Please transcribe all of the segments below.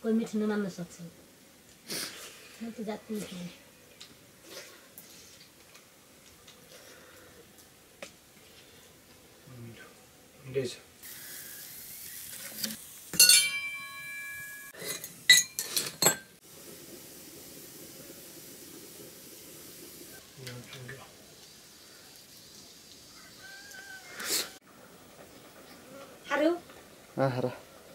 कोही मिठो नमान्न सक्छ म त जाति मिठो मिठै छ खारो आहारा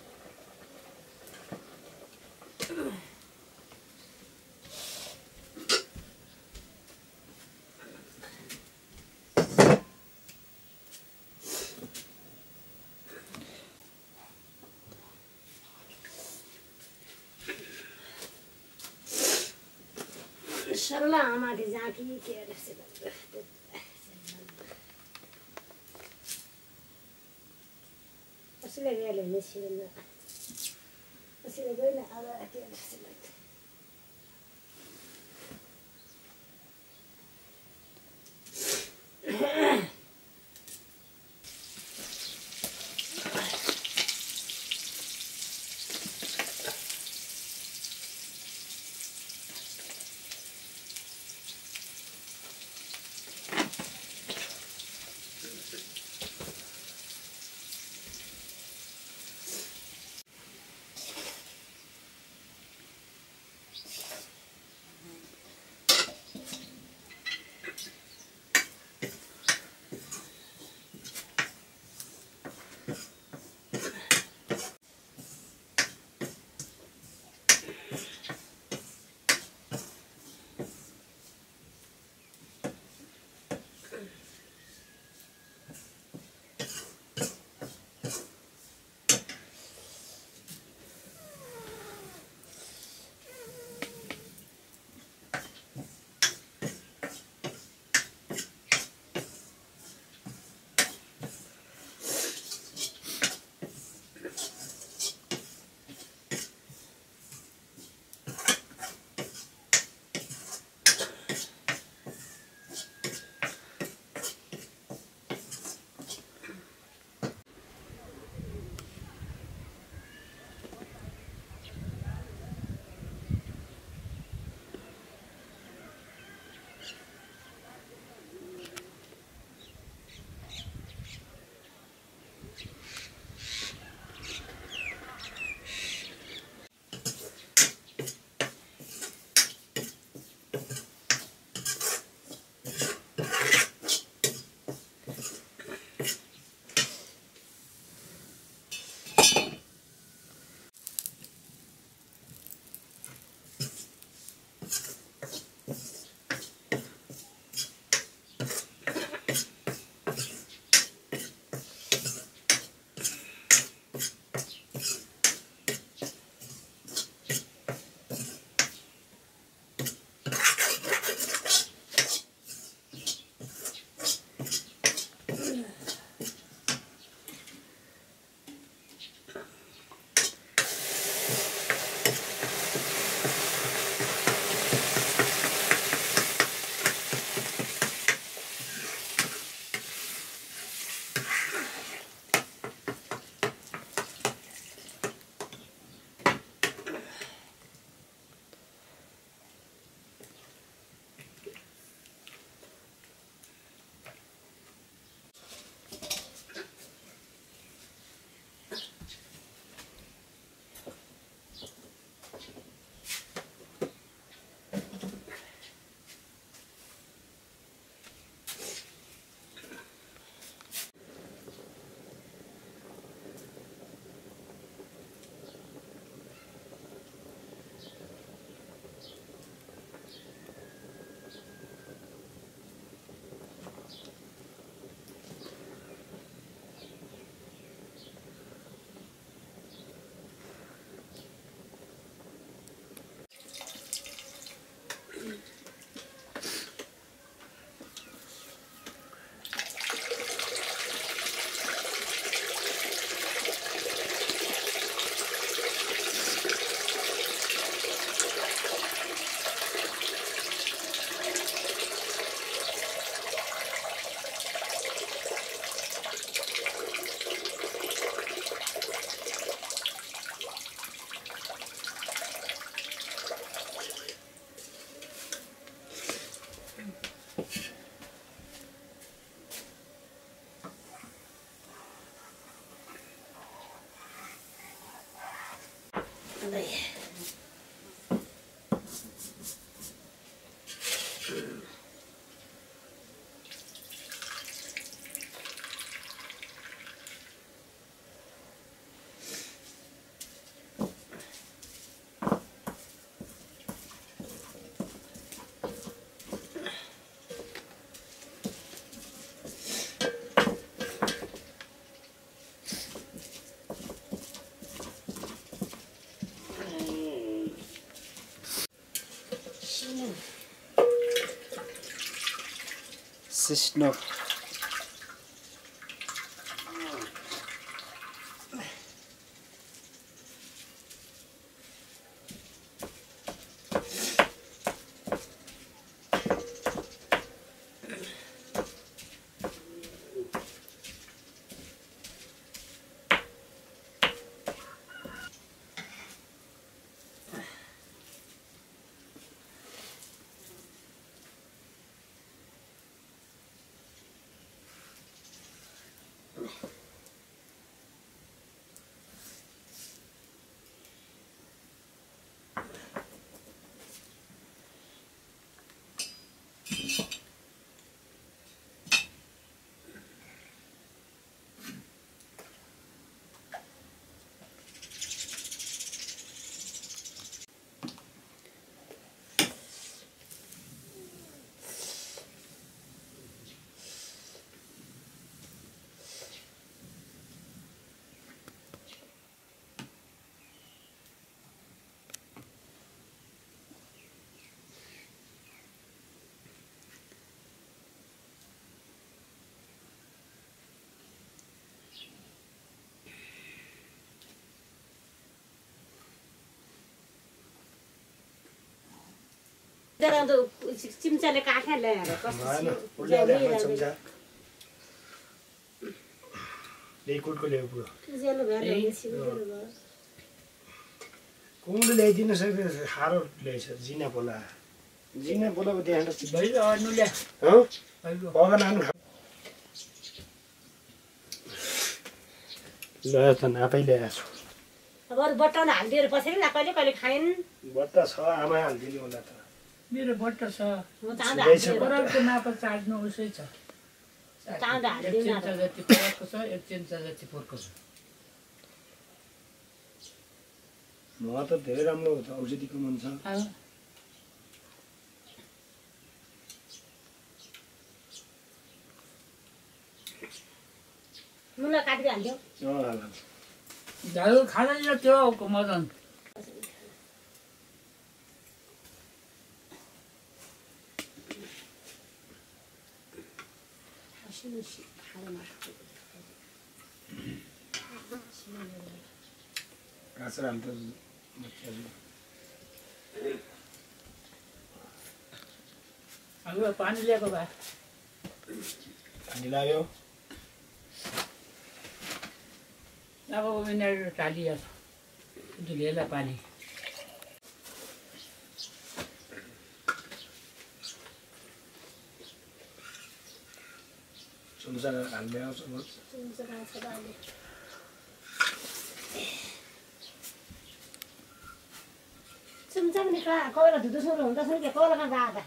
सरला आमाले जाकी के रहेछ कसैले गएर निस्किँदैन कसैले गएन अब के रहेछ Sishnu. चिम्चाले काट्या ल्याएर कुमुले ल्याइदिनु सक्यो साह्रो ल्याइछ जिना बोला पो त्यहाँ ल त नापै ल्याएको छु अब अरू बट्टाउन हालिदिएर बसेर कहिले कहिले खाइन् बट्टा छ आमा हालिदिनु होला त मेरो बट्टा छ बराबरको नापा चाट्नु उसै छ चाँडो हालिदिनु चिम्चा जति फरकको छ एक चिम्चा जति फोरको छ म त धेरै राम्रो हो त औषधिको मन छ मुला काटेर हाल्दियो झालु खाँदैन त्यो मदन काँचर हाल्छ अब पानी ल्याएको भए पानी लाग्यो अब उनीहरू टालिहाल्छ धुलिएला पानी चम्चा हाल्ने आउँछ चम्चा पनि कोइला धुँदो सुरु हुन्छ नि कोइलामा जाँदा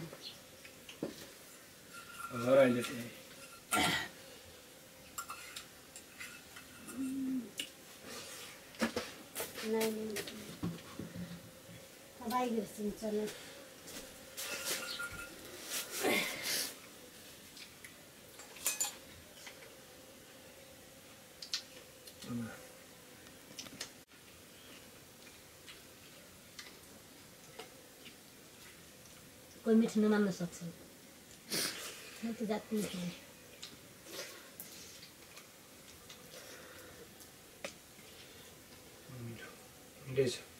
अहिले चाहिँ बाहिर चम्चा कोही मिठो नमान्न सक्छ म त जाति मिठो मिठो